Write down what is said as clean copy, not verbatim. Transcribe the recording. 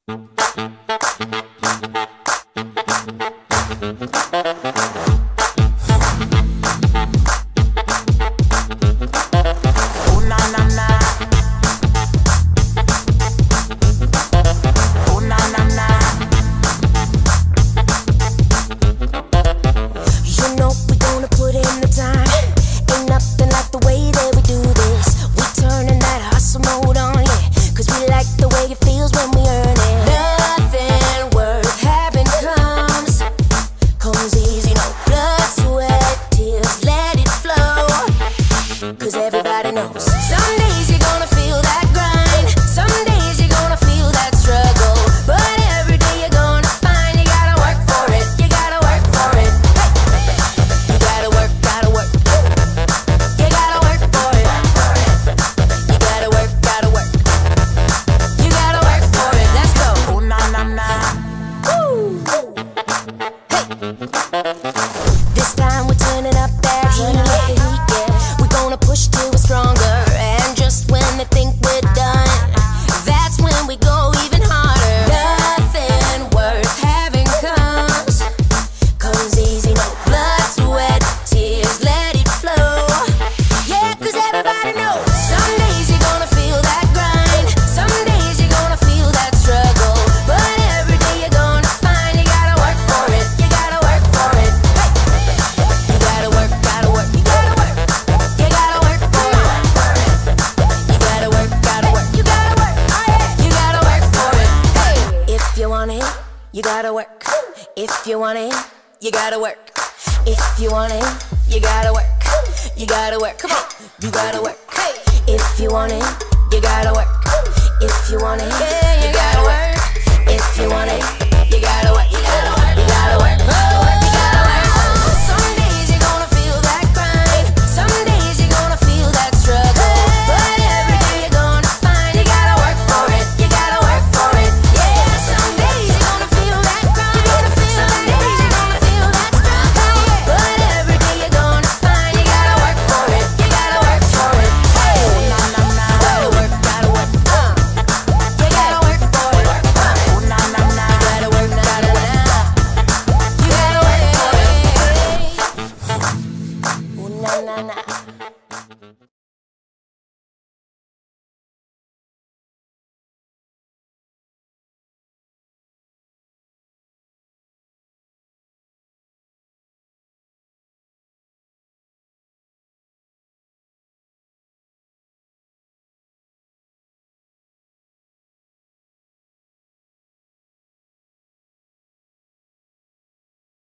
You gotta work. If you want it, you gotta work. If you want it, you gotta work. You gotta work. Come on, you gotta work. If you want it, you gotta work. If you want it, yeah, you gotta